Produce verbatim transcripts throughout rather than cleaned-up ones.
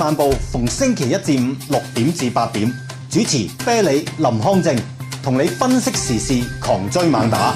漫步逢星期一至五六點至八點，主持啤梨林康正，同你分析時事，狂追猛打。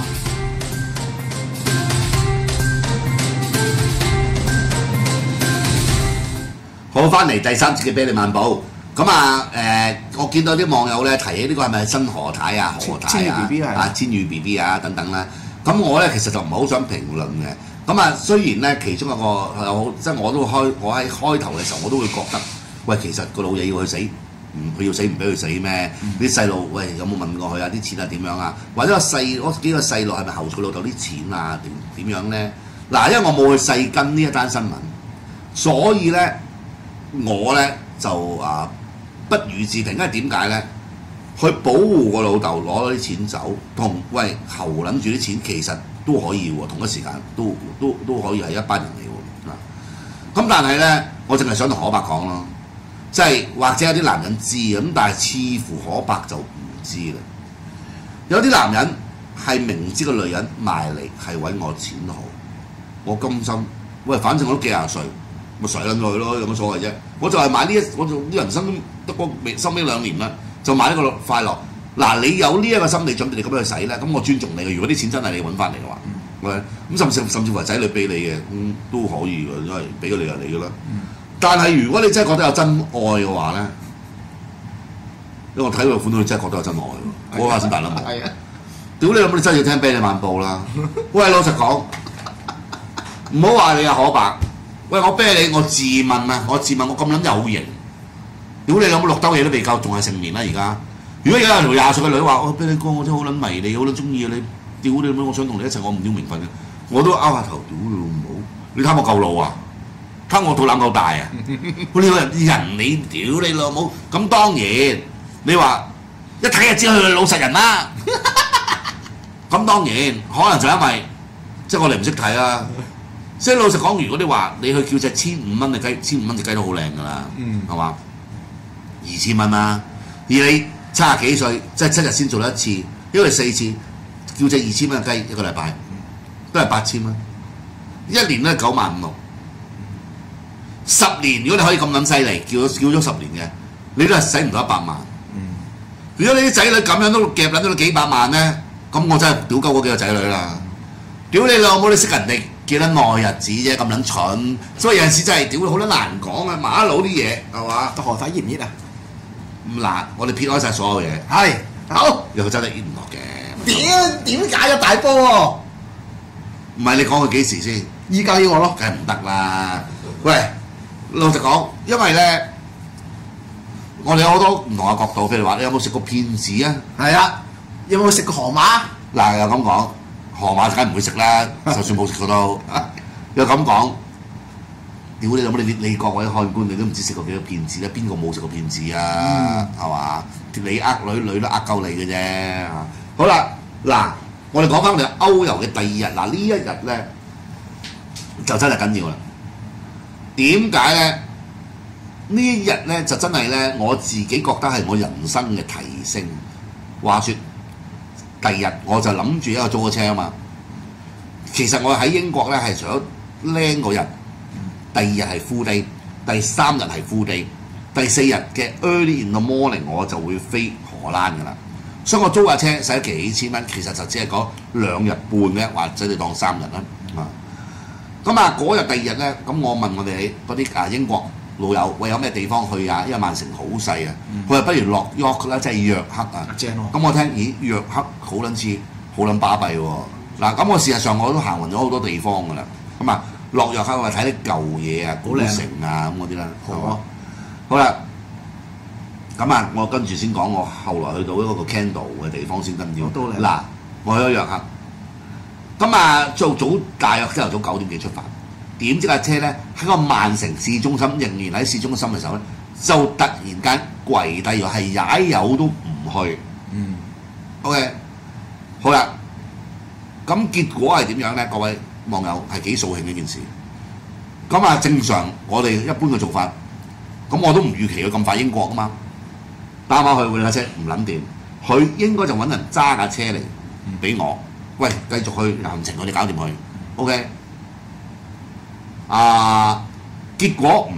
好，翻嚟第三節嘅啤梨漫步。咁啊，誒，我見到啲網友咧提起呢個係咪新何太啊、何太啊、啊千羽 B B 啊等等啦。咁我咧其實就唔係好想評論嘅。咁啊，雖然咧其中一個有即係我都開，我喺開頭嘅時候我都會覺得，喂，其實個老嘢要去死，唔佢要死唔俾佢死咩？啲細路喂有冇問過佢啊？啲錢係點樣啊？或者個細嗰幾個細路係咪後佢老豆啲錢啊？點點樣咧？嗱，因為我冇去細跟呢一單新聞，所以咧我咧就啊不予置評。因為點解咧？去保護個老豆攞咗啲錢走，同喂後撚住啲錢其實都可以喎，同一時間都都都可以係一班人嚟喎。嗱，咁但係咧，我淨係想同可伯講咯，即係或者有啲男人知咁，但係似乎可伯就唔知啦。有啲男人係明知個女人賣嚟係揾我錢好，我甘心，喂，反正我都幾廿歲，咪使撚落去咯，有乜所謂啫？我就係買呢一，我就啲人生得嗰未收尾兩年啦。就買呢個快樂。嗱，你有呢一個心理準備，你咁樣去使咧，咁我尊重你嘅。如果啲錢真係你揾翻嚟嘅話，喂、嗯，咁甚至甚至乎係仔女俾你嘅，咁、嗯、都可以嘅，因為俾咗你就你嘅啦。嗯、但係如果你真係覺得有真愛嘅話咧，因為我睇佢款，佢真係覺得有真愛喎。嗰下先大粒毛。係啊！屌你老母！你真係要聽啤梨漫步啦。喂，老實講，唔好話你阿可伯。喂，我啤梨，我自問啊，我自問我咁撚有型。屌你有冇六兜嘢都未夠，仲係成年啦而家。如果而家有條廿歲嘅女話：我啤梨哥，我真係好撚迷你，好撚中意你。屌你老母，我想同你一齊，我唔要名分嘅。我都拗下頭，屌你老母！你貪我夠老啊？貪我肚腩夠大啊？我呢個人你屌你老母！咁當然你話一睇就知佢係老實人啦。咁當然可能就因為即係我哋唔識睇啦。即係老實講，如果你話你去叫隻千五蚊嘅雞，千五蚊隻雞都好靚㗎啦，係嘛？二千蚊啦，而你七十幾歲，即係七日先做一次，因為四次叫隻二千蚊嘅雞一個禮拜，都係八千蚊，一年都係九萬五六。十年如果你可以咁撚犀利，叫咗叫咗十年嘅，你都係使唔到一百萬。嗯、如果你啲仔女咁樣都夾撚到幾百萬咧，咁我真係屌鳩嗰幾個仔女啦！屌你老母！你識人哋幾撚耐日子啫，咁撚蠢，所以有陣時真係屌好撚難講啊！馬佬啲嘢係嘛？ 何太熱唔熱啊？ 咁嗱，我哋撇開晒所有嘢， 係好又真係熱唔落嘅。 點點解有大波喎？ 唔係你講佢幾時先？ 依家呢個咯， 梗係唔得啦！喂，老實講，因為咧，我哋有好多唔同嘅角度，譬如話你有冇食過騙子啊？ 係啊，有冇食過河馬？ 嗱又咁講，河馬梗係唔會食啦，就算冇食過都又咁講。屌你老母！你你各位看官，你都唔知食過幾多騙子咧？邊個冇食過騙子啊？係嘛、嗯？你呃女，女都呃鳩你嘅啫。好啦，嗱，我哋講翻我哋歐遊嘅第二日，嗱呢一日咧就真係緊要啦。點解咧？呢一日咧就真係咧，我自己覺得係我人生嘅提升。話說第二日我就諗住一個租咗車啊嘛。其實我喺英國咧係除咗靚嗰日。第二日係 full day，第三日係 full day，第四日嘅 early in the morning 我就會飛荷蘭㗎啦。所以我租架車使咗幾千蚊，其實就只係講兩日半嘅，或者你當三日啦。啊，咁啊嗰日第二日咧，咁我問我哋嗰啲啊英國老友，喂有咩地方去啊？因為曼城好細啊，佢話、嗯、不如落 York 啦，即係約克啊。正喎。咁我聽，咦約克好撚似，好撚巴閉喎。嗱，咁我事實上我都行勻咗好多地方㗎啦。咁啊。落藥坑我睇啲舊嘢啊，古城啊咁嗰啲啦，係嘛？好啦，咁啊，我跟住先講我後來去到一個 Candle 嘅地方先跟住。嗱，我去咗藥坑，咁啊做早大約朝頭早九點幾出發，點知架車咧喺個曼城市中心，仍然喺市中心嘅時候咧，就突然間跪低咗，係踩油都唔去。嗯。OK， 好啦，咁結果係點樣咧？各位網友係幾掃興呢件事，咁啊正常我哋一般嘅做法，咁我都唔預期佢咁快英國啊嘛，打返去換架車唔撚掂，佢應該就揾人揸架車嚟俾我，喂繼續去行程我哋搞掂佢 ，OK， 啊結果唔係，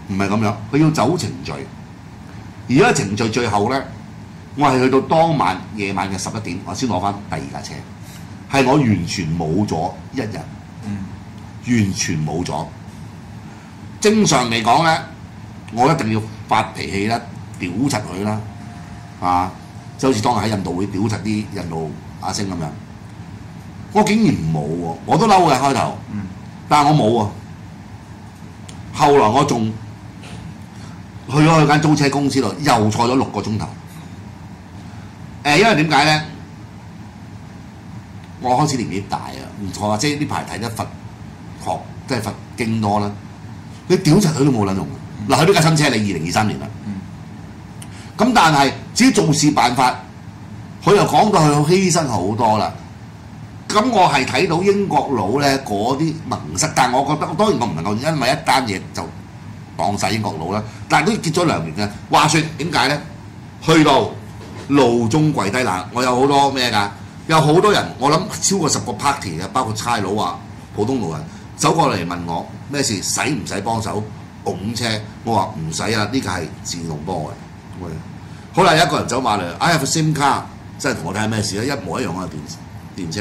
唔係咁樣，佢要走程序。而家程序最後咧，我係去到當晚夜晚嘅十一點，我先攞翻第二架車，係我完全冇咗一日， 嗯、 完全冇咗。正常嚟講咧，我一定要發脾氣啦，屌柒佢啦，啊，就好似當日喺印度會屌柒啲印度阿星咁樣。我竟然冇喎，我都嬲嘅開頭， 嗯、 但係我冇喎。後來我仲去咗佢間租車公司度，又坐咗六個鐘頭。誒、呃，因為點解咧？我開始年紀大啊，唔錯啊，即係呢排睇得佛學，即係佛經多啦。你屌柒佢都冇撚用。嗱、嗯，佢呢架新車你二零二三年啦。咁、嗯、但係至於做事辦法，佢又講到佢好犧牲好多啦。咁我係睇到英國佬咧嗰啲盟塞，但係我覺得當然我唔能夠因為一單嘢就當晒英國佬啦。但係都結咗兩年嘅。話說點解咧？去到路中跪低嗱，我有好多咩㗎？有好多人，我諗超過十個 party 嘅，包括差佬啊、普通路人走過嚟問我咩事，使唔使幫手拱車？我話唔使啊，呢個係自動波嘅。喂，好啦，有一個人走埋嚟 ，I have a SIM card，真係同我睇下咩事咧，一模一樣嘅電電車。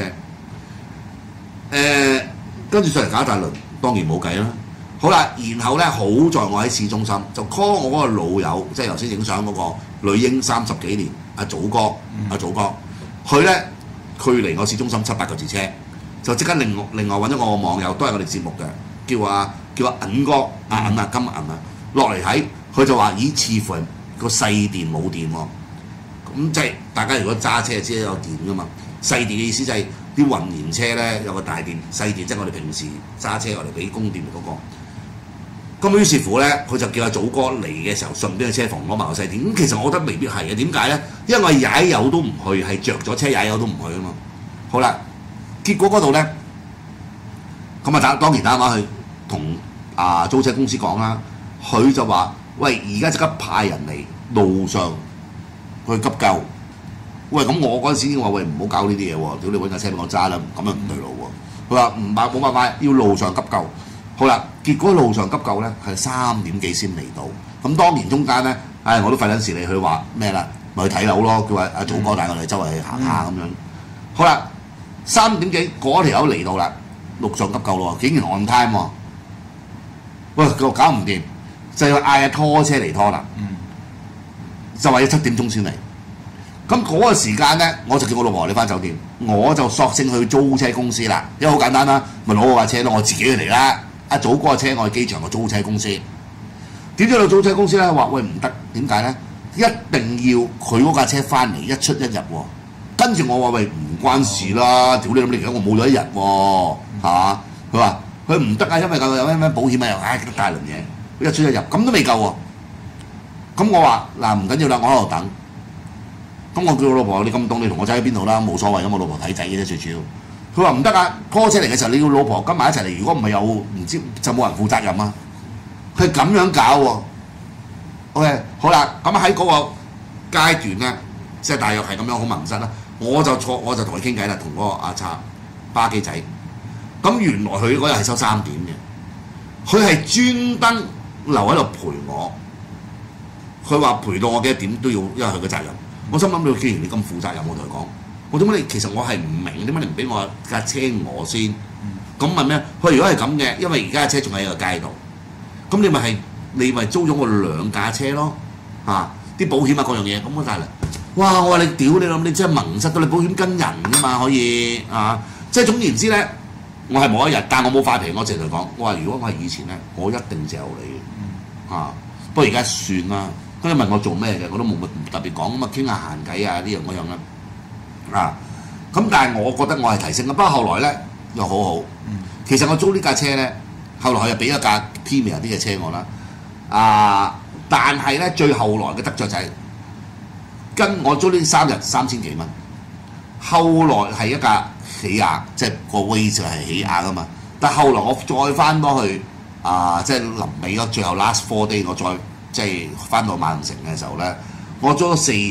誒，跟住上嚟搞一大輪，當然冇計啦。好啦，然後咧好在我喺市中心，就 call 我嗰個老友，即係頭先影相嗰個女英三十幾年，阿祖哥，阿祖哥，佢咧距離我市中心七八個字車，就即刻另外另外揾咗我個網友，都係我哋節目嘅，叫阿叫阿銀哥，阿銀啊金銀啊，落嚟睇，佢就話：咦，似乎係個細電冇電喎。咁即係大家如果揸車就知有電噶嘛，細電嘅意思就係、是。啲混燃車咧有個大電細電，即係我哋平時揸車我哋俾供電嗰、那個。咁於是乎咧，佢就叫阿祖哥嚟嘅時候，順便去車房攞埋個細電。咁其實我覺得未必係嘅，點解咧？因為我踩油都唔去，係着咗車踩油都唔去啊嘛。好啦，結果嗰度咧，咁啊打當然打電話去同啊租車公司講啦，佢就話：喂，而家即刻派人嚟路上去急救。喂，咁我嗰陣時已經話：喂，唔好搞呢啲嘢喎！屌你揾架車俾我揸啦，咁樣唔對路喎。佢話唔辦冇辦法，要路上急救。好啦，結果路上急救咧係三點幾先嚟到。咁當然中間咧，唉，我都費撚事你去話咩啦，咪去睇樓咯。叫阿阿祖哥帶我哋周圍去行下咁樣。好啦，三點幾嗰條友嚟到啦，路上急救咯，竟然 on time 喎。喂，佢搞唔掂，就要嗌拖車嚟拖啦。嗯、就話要七點鐘先嚟。咁嗰個時間咧，我就叫我老婆你翻酒店，我就索性去租車公司啦。因為好簡單啦，咪攞我架車咯，我自己去嚟啦。阿祖哥嘅車我去機場個租車公司，點知到租車公司咧話：喂，唔得，點解咧？一定要佢嗰架車翻嚟一出一入喎。跟住我話：喂，唔關事啦，屌你咁你而家我冇咗一日喎，係嘛？佢話佢唔得啊，因為佢有咩咩保險啊，又唉一大輪嘢，一出一入咁都未夠喎。咁我話嗱唔緊要啦，我喺度等。咁我叫我老婆：你咁凍，你同我揸喺邊度啦？冇所謂咁，我老婆睇仔嘅啫，最主要。佢話唔得啊，拖車嚟嘅時候你要老婆跟埋一齊嚟，如果唔係有唔知就冇人負責任啊。佢咁樣搞喎、啊。OK， 好啦，咁喺嗰個階段咧，即係大約係咁樣好萌塞啦。我就坐，我就同佢傾偈啦，同嗰個阿叉巴基仔。咁原來佢嗰日係收三點嘅，佢係專登留喺度陪我。佢話陪到我幾多點都要，因為佢嘅責任。我心諗你既然你咁負責任，我同佢講，我點解你其實我係唔明點解你唔俾我架車我先？咁問咩？佢如果係咁嘅，因為而家架車仲喺個街度，咁你咪係你咪租咗我兩架車咯，嚇、啊、啲保險啊各樣嘢，咁我帶嚟，哇！我話你屌你諗你真係蒙實到你保險跟人㗎嘛可以啊！即係總言之咧，我係冇一日，但我冇發脾氣，我直頭講，我話如果我係以前咧，我一定嚼你嘅，啊！不過而家算啦。咁你問我做咩嘅，我都冇乜特別講咁啊，傾下閒偈啊，呢樣嗰樣啦，啊！咁但係我覺得我係提升嘅，不過後來咧又好好。嗯、其實我租呢架車咧，後來佢又俾一架 Premier 啲嘅車我啦，啊！但係咧最後來嘅得着就係、是、跟我租呢三日三千幾蚊，後來係一架起亞，即係個位就係起亞噶嘛。但係後來我再翻多去啊，即係臨尾嗰最後 last four day 我再。即係翻到曼城嘅時候咧，我租咗四日，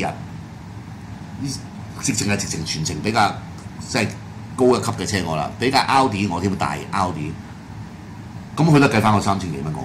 直情係直情全程比較即係高一級嘅車我啦，比較 Audi 我添大 Audi，咁佢都計翻我三千幾蚊港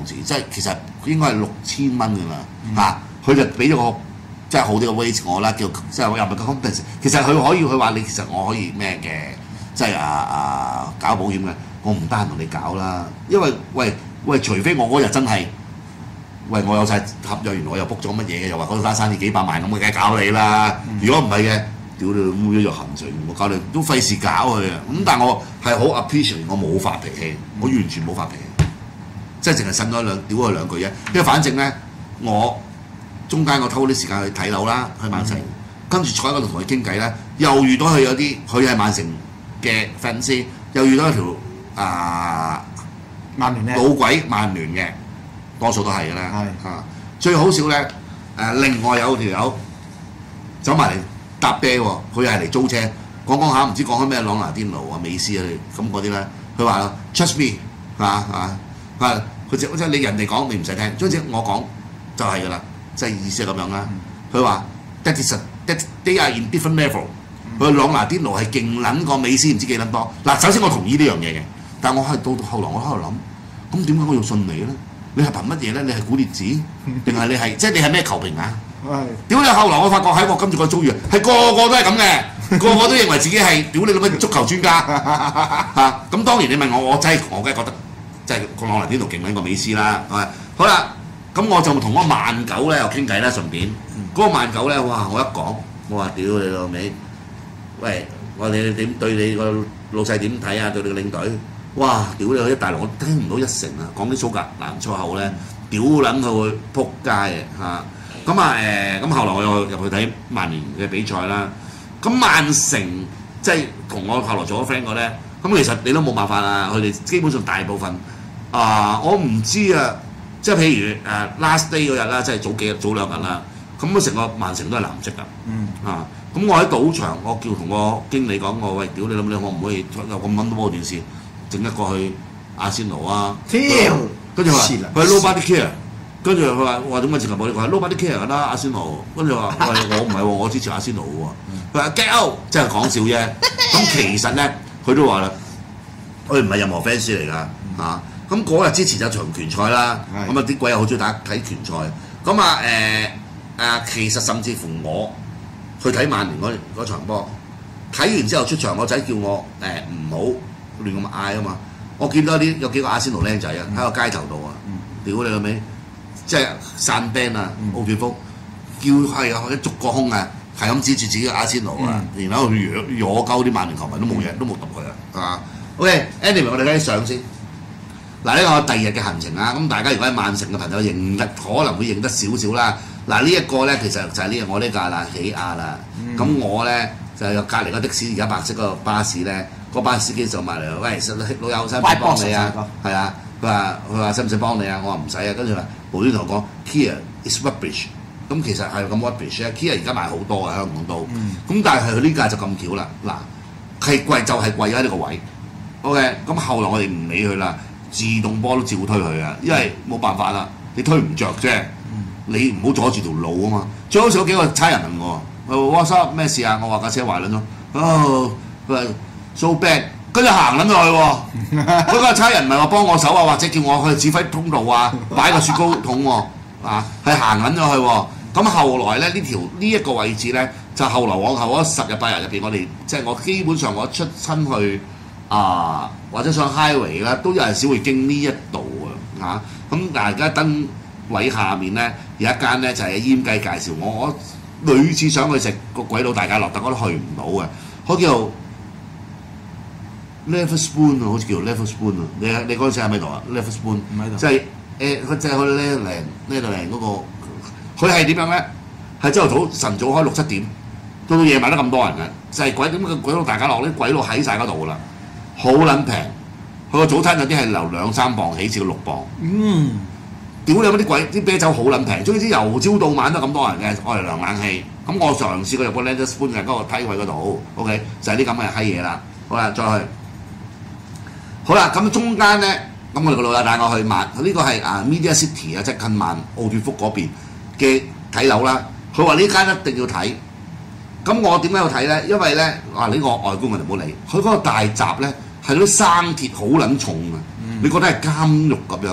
昂字，即係其實應該係六千蚊㗎嘛嚇，佢就俾咗個即係好啲嘅 rate 我啦，叫即係又唔係個 complex。其實佢可以佢話你其實我可以咩嘅，即係啊啊搞保險嘅，我唔得閒同你搞啦，因為喂喂，除非我嗰日真係。喂，我有晒合約，原來我又 book 咗乜嘢嘅，又話嗰單生意幾百萬咁，我梗係搞你啦。如果唔係嘅，屌你老母一日行程，我搞你都費事搞佢啊。咁但係我係好 appreciate，我冇發脾氣，我完全冇發脾氣，即係淨係呻咗兩屌佢兩句啫。因為反正咧，我中間我偷啲時間去睇樓啦，去曼城，跟住坐喺嗰度同佢傾偈咧，又遇到佢有啲佢係曼城嘅粉絲，又遇到一條啊曼聯老鬼曼聯嘅。多數都係㗎啦，嚇！最好少咧，誒、呃、另外有條友走埋嚟搭啤喎，佢係嚟租車，講講下唔知講開咩朗拿甸奴啊、美斯啊咁嗰啲咧，佢話 trust me 嚇嚇嚇，佢就即係你人哋講你唔使聽，總之我講就係㗎啦，即係意思係咁樣啦。佢話 that is that they are in different level，佢朗拿甸奴係勁撚過美斯唔知幾撚多。嗱，首先我同意呢樣嘢嘅，但係我係到到後來我喺度諗，咁點解我要信你咧？你係憑乜嘢咧？你係古列子，定係你係即係你係咩球評啊？屌你！後來我發覺喺我今次個遭遇係個個都係咁嘅，個個都認為自己係屌你老乜足球專家嚇。咁當然你問我，我真係我梗係覺得即係個朗拿甸奴勁撚過美斯啦，係咪？好啦，咁我就同嗰個萬九咧又傾偈啦，順便嗰個萬九咧，哇！我一講，我話屌你老味，喂，我哋點對你個老細點睇啊？對你個領隊？哇！屌你去一大陸，我聽唔到一成啊！講啲蘇格蘭粗口咧，屌撚佢會撲街嘅嚇。咁啊誒，咁後來我又入去睇曼聯嘅比賽啦。咁曼城即係同我後來做咗 friend 個咧，咁其實你都冇辦法啊！佢哋基本上大部分啊、呃，我唔知啊，即係譬如誒、呃、last day 嗰日啦，即係早幾日早兩日啦，咁啊成個曼城都係藍色㗎。嗯啊，咁我喺賭場，我叫同個經理講我喂，屌你諗你可唔可以有咁撚多波電視？整一個去阿仙奴啊！跟住話佢 nobody care， 跟住佢話我話點解直頭冇？佢話 nobody care 㗎啦，阿仙奴。跟住話喂我唔係喎，我支持阿仙奴喎。佢話 get out， 即係講笑啫。咁其實咧，佢都話啦，佢唔係任何 fans 嚟㗎嚇。咁嗰日之前就場拳賽啦，咁啊啲鬼又好中意打睇拳賽。咁啊誒誒，其實甚至乎我去睇曼聯嗰嗰場波，睇完之後出場，我仔叫我誒唔好亂咁嗌啊嘛！我見到啲有幾個阿仙奴僆仔啊，喺個街頭度啊，屌你老味，即係散 band 啊，奧脫福叫係啊，或者逐個空啊，係咁指住自己嘅阿仙奴啊，然後去惹惹鳩啲曼聯球迷都冇嘢，都冇揼佢啊！啊 ，OK，anyway， 我哋睇啲相先。嗱，呢個我第二日嘅行程啊，咁大家如果喺曼城嘅朋友認得，可能會認得少少啦。嗱，呢一個咧其實就係呢個我呢架啦，起亞啦。咁我咧就有隔離個的士，而家白色嗰個巴士咧。個班司機就埋嚟，喂，老友使唔使幫你啊？係啊，佢話佢話使唔使幫你啊？我話唔使啊，跟住話無端同我講 Kia is rubbish， 咁其實係咁 rubbish 啊 ！Kia 而家賣好多啊，香港都，咁、嗯、但係佢呢價就咁巧啦，嗱係貴就係貴喺呢個位 ，OK， 咁後來我哋唔理佢啦，自動波都照推佢啊，因為冇辦法啦，你推唔着啫，嗯、你唔好阻住條路啊嘛。最好似嗰幾個差人問我，我話 WhatsApp 咩事啊？我話架車壞撚咗，哦，佢話。so bad， 跟住行撚咗去喎，嗰個差人唔係話幫我手啊，或者叫我去指揮通道啊，擺個雪糕筒喎，啊係行撚咗去喎。咁後來咧呢條呢一個位置咧，就後來往後嗰十日八日入邊，我哋即係我基本上我出親去啊或者上 highway 啦，都有陣時會經呢一度啊嚇。咁但係而家燈位下面咧有一間咧就係煙雞介紹我，我屢次想去食個鬼佬大家樂，但我都去唔到嘅，嗰叫 Level Spoon 啊，好似叫 Level Spoon 啊，你你嗰陣時喺咪度啊 ？Level Spoon 唔喺度，即係誒，佢即係去 Level Level 嗰個，佢係點樣咧？係朝頭早晨早開六七點，到到夜晚都咁多人嘅，就係、是、鬼點嘅鬼佬大家樂啲鬼佬喺晒嗰度啦，好撚平。佢個早餐有啲係由兩三磅起至到六磅。嗯，屌你嗰啲鬼啲啤酒好撚平，總之由朝到晚都咁多人嘅，愛嚟涼冷氣。咁我嘗試過入個 Level Spoon 嘅嗰個梯位嗰度 ，OK 就係啲咁嘅閪嘢啦。好啦，再去。好啦，咁中間咧，咁我哋個老友帶我去曼，呢、這個係啊 Media City 啊，即係近曼奧脫福嗰邊嘅睇樓啦。佢話呢間一定要睇。咁我點解要睇咧？因為咧，啊呢、這個外觀我哋唔好理。佢嗰個大閘咧係嗰啲生鐵好撚重啊！嗯、你覺得係監獄咁樣嘅。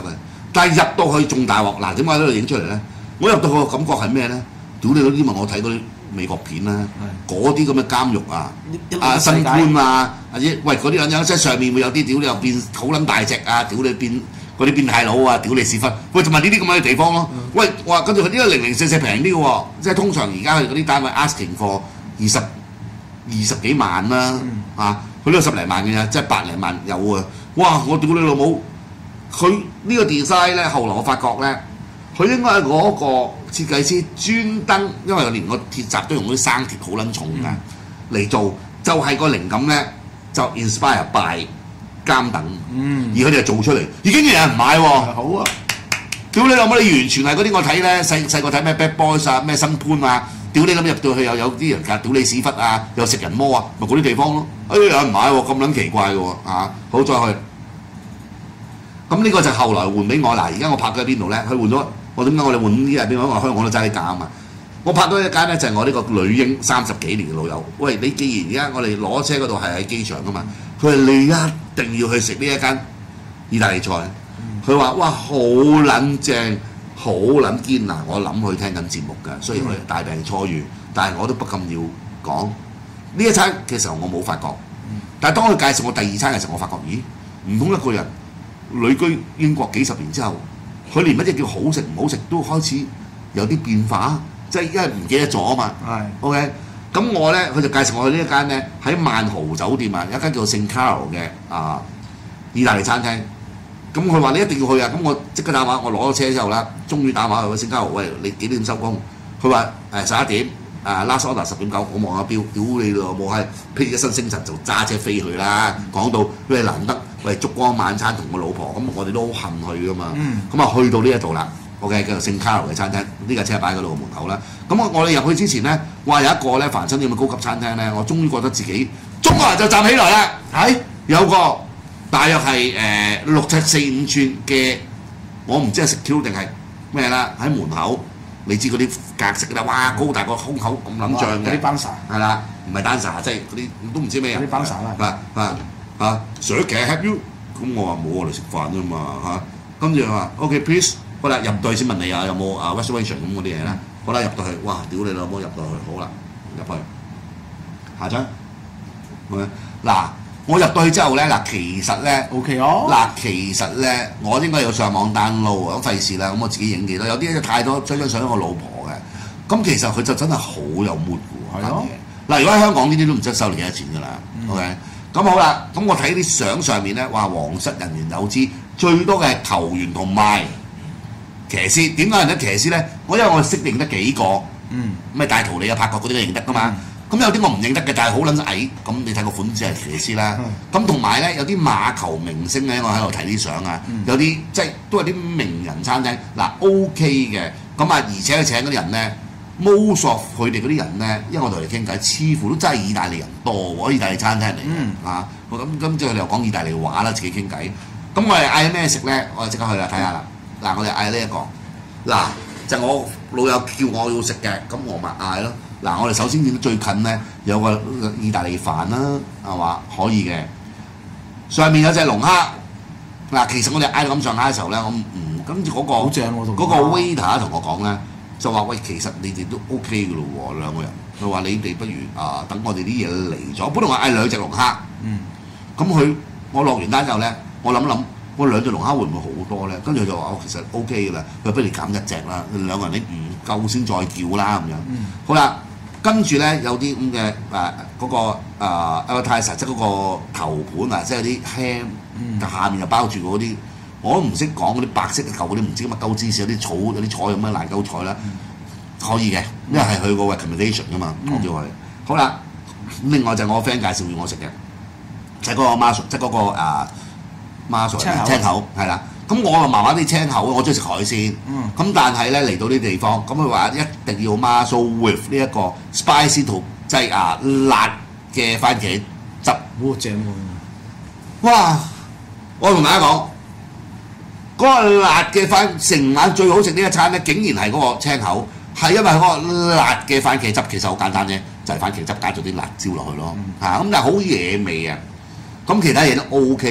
但係入到去仲大鑊，嗱點解喺度影出嚟咧？我入到去個感覺係咩咧？屌你老啲問我睇嗰啲美國片啦，嗰啲咁嘅監獄啊，啊新官啊，或者喂嗰啲撚樣，即係上面會有啲屌你又變好撚大隻啊，屌你變嗰啲變態佬啊，屌你屎忽，喂同埋呢啲咁嘅地方咯。喂，哇跟住佢呢個零零四四平啲嘅喎，即係通常而家佢嗰啲單位 asking for 二十二十幾萬啦，啊佢呢個十零萬嘅啫，即係百零萬有啊！哇！我屌你老母，佢呢個 design 咧，後來我發覺咧，佢應該係嗰個設計師專登，因為連個鐵閘都用嗰啲生鐵好撚重㗎嚟做，就係、是、個靈感咧就 inspire by 監等，嗯、而佢哋就做出嚟，已經有人買喎。 好啊！ 屌你老母，你完全係嗰啲我睇咧細細個睇咩 Bad Boys 啊，咩新潘啊，屌你諗入到去又有啲人㗎，屌你屎忽啊，又食人魔啊，咪嗰啲地方咯。哎有人買喎，咁撚奇怪嘅喎啊！好再去。咁呢個就後來換俾我嗱，而家我拍咗喺邊度咧？佢換咗我點解我哋換呢啲係邊個？因為香港都揸啲價啊嘛。我拍咗一間咧就係、是、我呢個女英三十幾年嘅老友。喂，你既然而家我哋攞車嗰度係喺機場噶嘛，佢話你一定要去食呢一間意大利菜。佢話、嗯：哇，好撚正，好撚堅嗱！我諗佢聽緊節目㗎，雖然佢大病初愈，但係我都不禁要講呢一餐嘅時候我冇發覺，但係當佢介紹我第二餐嘅時候，我發覺咦，唔通一個人旅居英國幾十年之後，佢連乜嘢叫好食唔好食都開始有啲變化，即係因為唔記得咗啊嘛。係 OK， 咁我咧佢就介紹我去呢一間咧喺萬豪酒店啊，有一間叫做聖卡羅嘅啊意大利餐廳。咁佢話你一定要去啊！咁我即刻打電話，我攞咗車之後啦，終於打電話去聖卡羅，喂，你幾點收工？佢話誒十一點。啊 last order 十點九，我望下表，屌你咯，冇係披一身星辰就揸車飛去啦。講到因為難得，喂燭光晚餐同我老婆，咁我哋都好恨去噶嘛。咁啊、嗯、去到呢一度啦 ，OK 叫做聖卡羅嘅餐廳，呢架車擺喺嗰度門口啦。咁我我哋入去之前咧，哇有一個咧凡親啲咁嘅高級餐廳咧，我終於覺得自己中國人就站起來啦。係有個大約係誒、呃、六尺四五寸嘅，我唔知係食 Q 定係咩啦，喺門口。你知嗰啲格式啦，哇高大個胸口咁撚脹嘅， 嗰啲 dancer 係啦，唔係 dancer，即係嗰啲都唔知咩人。 嗰啲 dancer 啦， 啊啊啊 Sir can I help you？咁我話冇我嚟食飯啫嘛嚇，跟住佢話 OK please， 好啦入隊先問你啊有冇啊 reservation 咁嗰啲嘢啦，好啦入到去，哇屌你老母入到去，好啦入去下張，係咪嗱？我入到去之後咧，嗱其實咧 ，OK 哦。嗱其實咧，我應該有上網 download 咁費事啦，咁我自己影幾多，有啲太多張張相我老婆嘅，咁其實佢就真係好有 mood 嘅喎，係咯。嗱，如果喺香港呢啲都唔知收你幾多錢㗎啦、嗯、，OK。咁好啦，咁我睇啲相上面咧，話皇室人員有知最多嘅係球員同埋騎師，點解人哋騎師咧？我因為我識認得幾個，嗯，咩大圖你啊、柏國嗰啲都認得㗎嘛。嗯咁有啲我唔認得嘅，但係好撚矮。咁你睇個款式係騎師啦。咁同埋咧有啲馬球明星咧，我喺度睇啲相啊。嗯、有啲即係都係啲名人餐廳。嗱 OK 嘅。咁啊，而且佢請嗰啲人咧 ，most of 佢哋嗰啲人咧，因為我同佢哋傾偈，似乎都真係意大利人多喎，意大利餐廳嚟嘅、嗯、啊。咁咁即係佢哋又講意大利話啦，自己傾偈。咁我哋嗌咩食咧？我哋即刻去啦，睇下啦。嗱，我哋嗌呢一個。嗱，就係、我老友叫我要食嘅，咁我咪嗌咯。嗱，我哋首先見到最近咧有個意大利飯啦，係嘛可以嘅。上面有隻龍蝦。嗱，其實我哋嗌到咁上下嘅時候咧，我唔跟住嗰個好正喎， 嗰個 waiter 同我講咧，就話喂，其實你哋都 OK 嘅咯喎，兩個人。佢話你哋不如啊，等我哋啲嘢嚟咗。本來我嗌兩隻龍蝦。嗯。咁佢我落完單之後咧，我諗諗，我兩隻龍蝦會唔會好多咧？跟住佢就話我其實 OK 嘅啦，佢不如減一隻啦，兩個人你唔夠先再叫啦咁樣。嗯。好啦。跟住咧有啲咁嘅誒嗰個誒 appetizer 即係嗰個頭盤啊，即係啲 ham，嗯、下面就包住嗰啲，我都唔識講嗰啲白色嘅嚿嗰啲唔知乜鳩芝士，有啲草有啲菜咁樣爛鳩菜啦，嗯、可以嘅，因為係佢個 recommendation 㗎嘛，我叫佢。嗯、好啦，另外就係我 friend 介紹要我食嘅，就係、是、嗰個 Marshall，即係嗰個誒 Marshall 青口係啦。咁我啊麻麻啲青口，我中意食海鮮。咁、嗯、但係咧嚟到呢地方，咁佢話一定要 mussel with 呢一個 spicy 同即係啊辣嘅番茄汁。哇正喎！哇！我同大家講，嗰、那個辣嘅番成晚最好食呢一餐咧，竟然係嗰個青口，係因為嗰個辣嘅番茄汁其實好簡單啫，就係、是、番茄汁加咗啲辣椒落去咯。嚇咁、嗯，但係好惹味啊！咁其他嘢都 OK 嘅。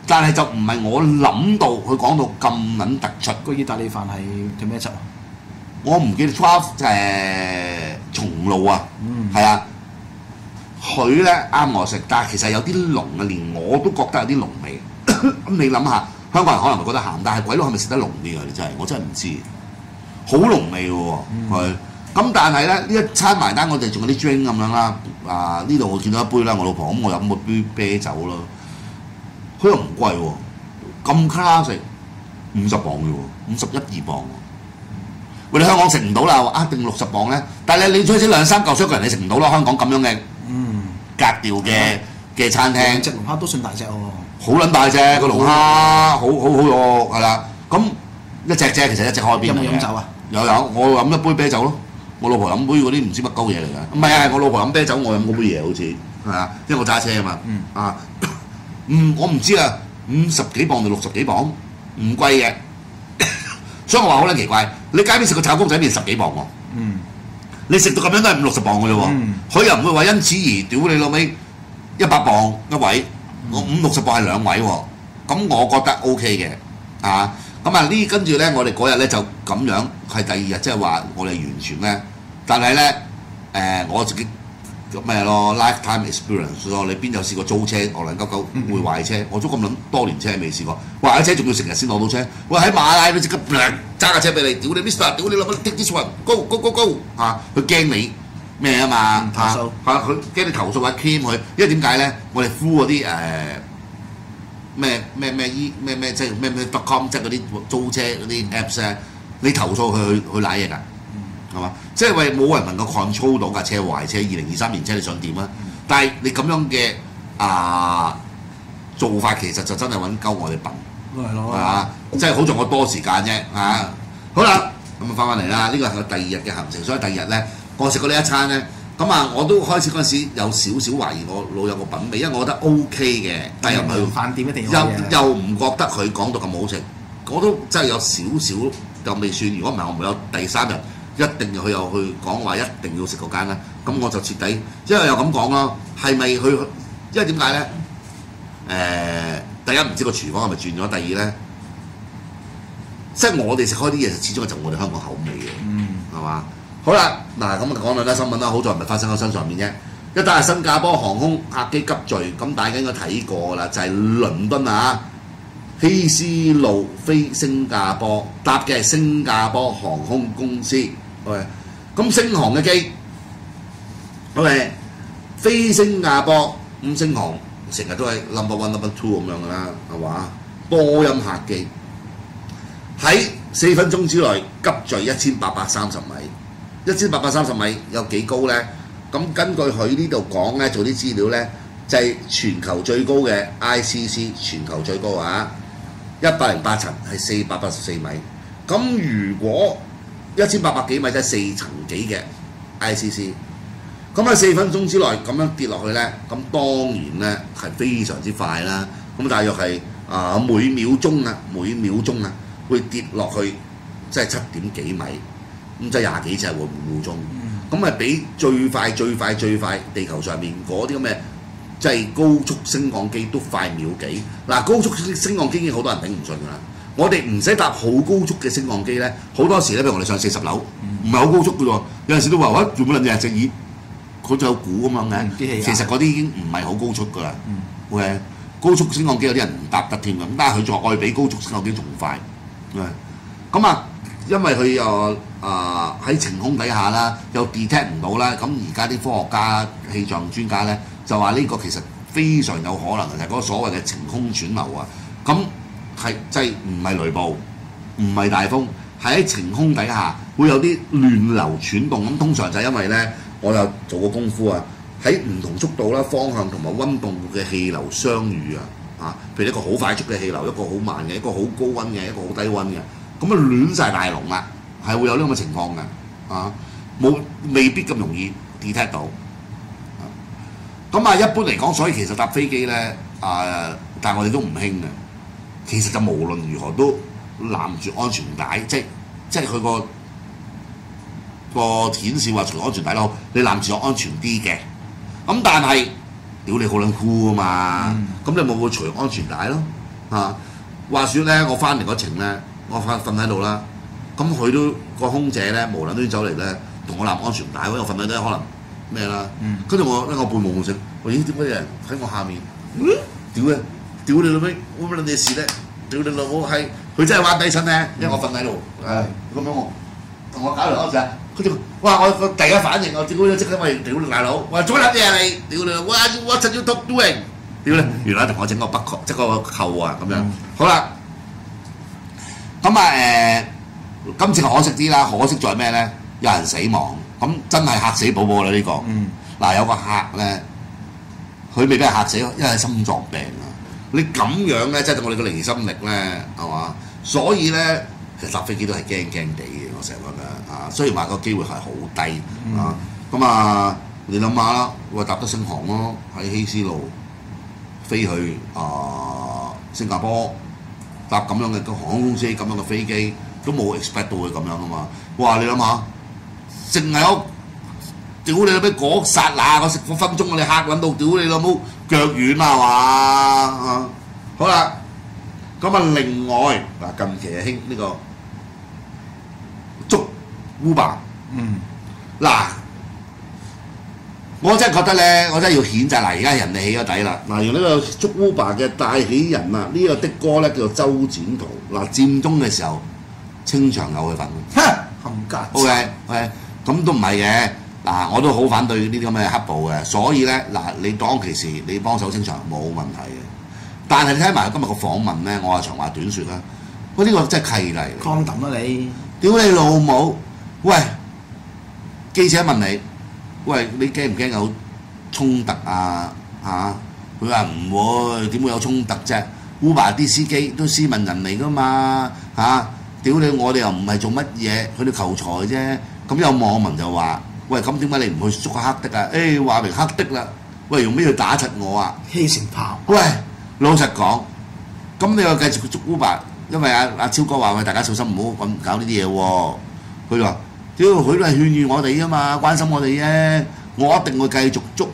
但係就唔係我諗到佢講到咁撚突出。 個意大利飯係叫咩汁啊？ 我唔記得 twelve 誒松露啊，係、嗯、啊，佢咧啱我食，但係其實有啲濃啊，連我都覺得有啲濃味。咁你諗下，香港人可能會覺得鹹，但係鬼佬係咪食得濃啲啊？你真係，我真係唔知，好濃味嘅喎佢。咁、嗯、但係咧呢一餐埋單，我哋仲有啲 drink 咁樣啦。啊呢度我見到一杯啦，我老婆咁我飲個杯啤酒咯，佢又唔貴喎，咁 classic 五十磅嘅喎，五十一二磅。喂，你香港食唔到啦，啊定六十磅咧？但係你你出去兩三嚿水一個人你食唔到咯，香港咁樣嘅格調嘅嘅餐廳。 隻龍蝦都算大隻喎。好撚大隻個龍蝦，好好好肉係啦。咁一隻啫，其實一隻開邊嚟嘅。有冇飲酒啊？有有，我飲一杯啤酒咯。我老婆飲杯嗰啲唔知乜鳩嘢嚟嘅。唔係啊，我老婆飲啤酒，我飲嗰杯嘢好似係啊，因為我揸車啊嘛。嗯。啊，嗯，我唔知啊，五十幾磅定六十幾磅，唔貴嘅。所以我話好撚奇怪，你街邊食個炒公仔麵十幾磅喎，嗯、你食到咁樣都係五六十磅嘅啫喎，佢、嗯、又唔會話因此而屌你老味一百磅一位，我、嗯、五六十磅係兩位喎，咁我覺得 O K 嘅，啊，咁啊呢跟住咧，我哋嗰日咧就咁樣係第二日，即係話我哋完全咧，但係咧誒我自己咩咯 lifetime experience 咯，你邊有試過租車戇撚鳩鳩會壞車？我租咁撚多年車未試過，壞咗車仲要成日先攞到車。喂喺馬拉都即刻揸架車俾你，屌你 Mister， 屌你老母 take this one，go go go go 嚇！佢驚你咩啊嘛嚇嚇，佢驚你投訴或者 claim 佢，因為點解咧？我哋 full 嗰啲誒咩咩咩依咩咩即係咩咩 .com 即係嗰啲租車嗰啲 apps 咧，你投訴佢去去賴嘢㗎。係嘛？即係為冇人能夠 control 到架車壞車，二零二三年車你想點啊？嗯、但係你咁樣嘅啊做法，其實就真係揾鳩我哋笨，係咯，係嘛？即係好在我多時間啫嚇、啊。好啦，咁啊翻返嚟啦，呢個係我第二日嘅行程，所以第二日咧，我食過呢一餐咧，咁啊我都開始嗰陣時有少少懷疑我老友個品味，因為我覺得 O K 嘅，但係又唔係飯店一定又又唔覺得佢講到咁好食，我都真係有少少就未算。如果唔係我唔會有第三日。一定佢又去講話一定要食嗰間啦，咁我就徹底，因為又咁講咯，係咪佢？因為點解咧？誒、呃，第一唔知個廚房係咪轉咗，第二咧，即係我哋食開啲嘢，始終就我哋香港口味嘅，嗯，係嘛？好啦，嗱咁啊講兩單新聞啦，好在唔係發生喺身上面啫。一單係新加坡航空客機急墜，咁大家應該睇過啦，就係、是、倫敦啊。希斯路飛新加坡，搭嘅係新加坡航空公司。OK，咁星航嘅機 ，OK， 飛新加坡咁星航成日都係 number one、number two 咁樣噶啦，係嘛？波音客機喺四分鐘之內急墜一千八百三十米，一千八百三十米有幾高咧？咁根據佢呢度講咧，做啲資料咧，就係、是、全球最高嘅 I C C， 全球最高啊！一百零八層係四百八十四米，咁如果一千八百幾米即係四層幾嘅 I C C， 咁喺四分鐘之內咁樣跌落去咧，咁當然咧係非常之快啦。咁大約係啊、呃、每秒鐘啊每秒鐘啊會跌落去即係七點幾米，咁即係廿幾尺喎每秒鐘。咁係比最快最快最快地球上面嗰啲咁嘅即係高速升降機都快秒幾。嗱，高速升降機已經好多人頂唔順㗎啦。我哋唔使搭好高速嘅升降機咧，好多時咧，譬如我哋上四十樓，唔係好高速嘅喎，有陣時都話哇，做乜撚嘢隻耳，佢就有鼓咁樣嘅。其實嗰啲已經唔係好高速㗎啦。OK，、嗯、高速升降機有啲人唔搭得添㗎，咁但係佢再愛比高速升降機仲快。咁啊，因為佢又啊喺晴空底下啦，又 detect 唔到啦，咁而家啲科學家、氣象專家咧就話呢個其實非常有可能嘅，就係嗰個所謂嘅晴空轉流啊。咁係即係唔係雷暴，唔係大風，係喺晴空底下會有啲亂流轉動。咁通常就係因為咧，我有做過功夫啊，喺唔同速度啦、方向同埋溫度嘅氣流相遇啊，啊，譬如一個好快速嘅氣流，一個好慢嘅，一個好高溫嘅，一個好低溫嘅，咁啊亂晒大龍啦，係會有呢咁嘅情況嘅，啊，冇未必咁容易 detect 到。咁啊，一般嚟講，所以其實搭飛機咧，啊，但係我哋都唔興嘅。其實就無論如何都攬住安全帶，即係即係佢個個顯示話除安全帶都好，你攬住就安全啲嘅。咁但係屌你好撚酷啊嘛，咁、嗯、你咪會除安全帶咯， 嚇。話説咧，我翻嚟嗰程咧，我瞓瞓喺度啦，咁佢都個空姐咧無論都走嚟咧，同我攬安全帶，因為我瞓喺度可能咩啦，跟住我咧我背冇冇醒，我咦點解有人喺我下面？屌嘅，屌你老味，我乜撚嘢事咧？屌你老母係，佢真係彎低身咧，因為我瞓喺度，係咁樣我同我搞嚟嗰陣，佢就哇我個第一反應我屌你即刻喂屌你大佬，話做乜撚嘢啊你？屌你，哇 what are you doing？屌你，原來同我整個北扣即係個扣啊咁樣，好啦，咁啊誒，今次可惜啲啦，可惜在咩咧？有人死亡，咁真係嚇死寶寶啦呢個。嗱有個客咧，佢未必係嚇死，因為係心臟病啊。你咁樣咧，即係對我哋個離心力咧，係嘛？所以咧，其實搭飛機都係驚驚地嘅，我成日覺得啊。雖然話個機會係好低啊，咁啊，你諗下啦，我搭得星航咯，喺希斯路飛去啊新加坡，搭咁樣嘅個航空公司咁樣嘅飛機，都冇 expect 到佢咁樣啊嘛。哇！你諗下，淨係我屌你老味嗰剎那嗰十分鐘，我哋嚇撚到屌你老母腳軟啊嘛！好啦，咁啊另外嗱近期係興呢個捉 Uber，嗯，嗱我真係覺得咧，我真係要譴責嗱，而家人哋起咗底啦，嗱用呢個捉 Uber 嘅帶起人啊，呢個的哥咧叫做周展圖，嗱佔中嘅時候清場有佢份嘅， 冚家 OK OK， 咁都唔係嘅。嗱，我都好反對呢啲咁嘅黑暴嘅，所以咧嗱，你當其時你幫手清場冇問題嘅。但係你睇埋今日個訪問咧，我係長話短説啦。喂，呢個真係契弟嚟。 抗抌啦你！ 屌你老母！喂，記者問你，喂，你驚唔驚有衝突啊？嚇！佢話唔會，點會有衝突啫 ？Uber 啲司機都斯文人嚟噶嘛嚇！屌你，我哋又唔係做乜嘢，佢哋求財啫。咁有網民就話。喂，咁點解你唔去捉個黑的啊？誒話明黑的啦，喂用咩去打柒我啊？ 欺成炮！ 喂，老實講，咁你又繼續捉 Uber，因為阿阿超哥話喂大家小心唔好咁搞呢啲嘢喎。佢話：屌佢都係勸喻我哋啊嘛，關心我哋啫。我一定會繼續捉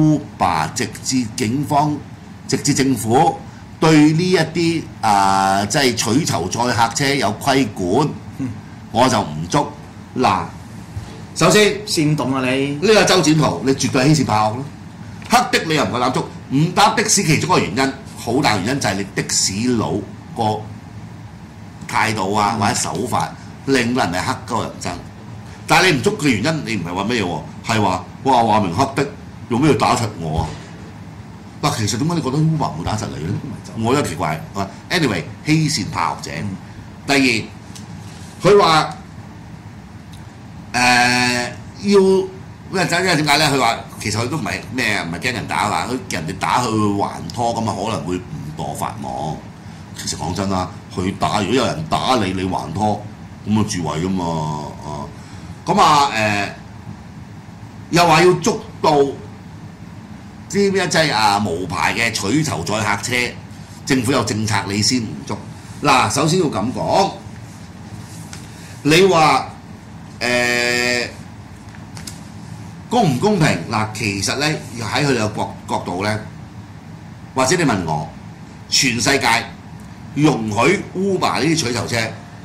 Uber，直至警方、直至政府對呢一啲啊即係取酬載客車有規管，嗯、我就唔捉嗱。首先， 煽動啊你！ 呢個周展圖，你絕對係欺善怕惡咯。黑的你又唔夠膽捉，唔搭的士其中一個原因，好大原因就係你的士佬個態度啊或者手法，令到人哋黑鳩人憎。但係你唔捉嘅原因，你唔係話咩喎？係話哇話明黑的，用咩去打柒我啊？嗱，其實點解你覺得 Uber 冇打柒你咧？我覺得奇怪。anyway， 欺善怕惡者。第二，佢話。誒、呃、要咩？因為點解咧？佢話其實佢都唔係咩啊，唔係驚人打㗎，佢人哋打佢會還拖，咁啊可能會誤墮法網。其實講真啦，佢打如果有人打你，你還拖，咁啊住位㗎嘛啊！咁啊誒，又話要捉到啲咩即係啊無牌嘅取酬載客車，政府有政策你先唔捉。嗱，首先要咁講，你話。誒、呃、公唔公平嗱？其實咧，喺佢哋嘅角角度咧，或者你問我，全世界容許 Uber 呢啲取酬車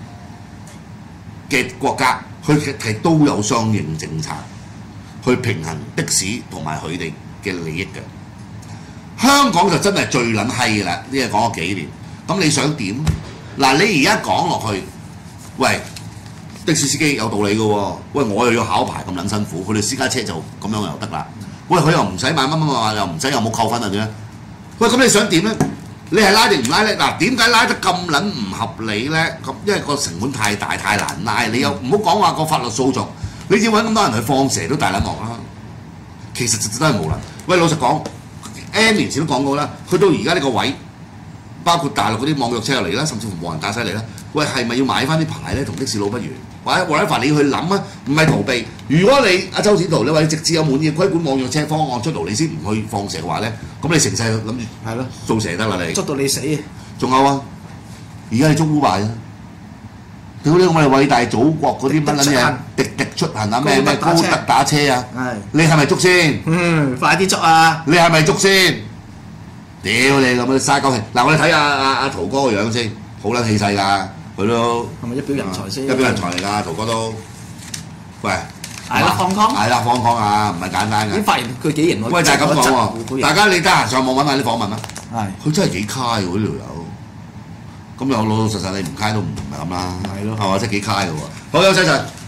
嘅國家，佢係都有相應政策去平衡的士同埋佢哋嘅利益嘅。香港就真係最撚閪㗎啦！呢個講咗幾年，咁你想點？嗱，你而家講落去，喂！的士司機有道理嘅喎，喂我又要考牌咁撚辛苦，佢哋私家車就咁樣又得啦。喂佢又唔使買乜乜乜，又唔使又冇扣分啊點？喂咁你想點咧？你係拉定唔拉咧？嗱點解拉得咁撚唔合理咧？咁因為個成本太大太難拉，你又唔好講話個法律訴訟，你要揾咁多人去放蛇都大撚鑊啦。其實實真係無能。喂老實講 ，N 年前都講過啦，去到而家呢個位，包括大陸嗰啲網約車又嚟啦，甚至乎冇人打犀利啦。喂係咪要買翻啲牌咧？同的士佬不如？或者 whatever 你要去諗啊，唔係逃避。如果你阿周展圖你話你直至有滿意嘅規管網約車方案出爐，你先唔去放蛇嘅話咧，咁你成世諗住係咯做蛇得啦你。捉到你死啊！仲有啊，而家你捉 Uber 啊！屌你！我哋偉大祖國嗰啲乜撚嘢，滴滴出行啊咩咩高德打車啊！係你係咪捉先？嗯，快啲捉啊！你係咪捉先？ 屌你咁樣嘥鳩氣！嗱，我哋睇下阿阿陶哥個樣先，好撚氣勢㗎，佢都係咪一表人才先？ 一表人才嚟㗎，陶哥都。喂， 係啦，方康。 係啦，方康啊，唔係簡單㗎。 你發現佢幾型喎？ 喂，就係咁講喎，大家你得閒上網揾下啲訪問啦。 係。 佢真係幾揩喎呢條友。咁又老老實實你唔揩都唔係咁啦。 係咯。 係嘛，真係幾揩嘅喎。好，休息陣。